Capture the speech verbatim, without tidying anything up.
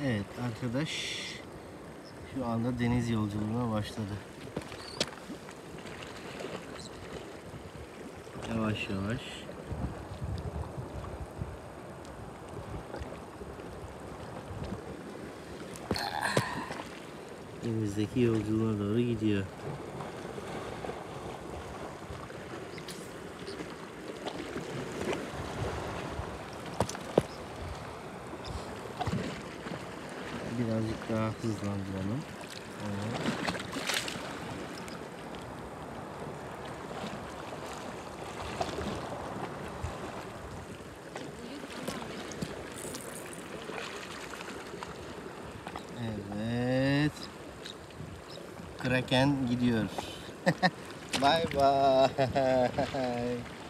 Evet arkadaş şu anda deniz yolculuğuna başladı. Yavaş yavaş. Denizdeki yolculuğuna doğru gidiyor. Birazcık daha hızlandıralım. Evet. Evet. Kraken gidiyor. Bye bye.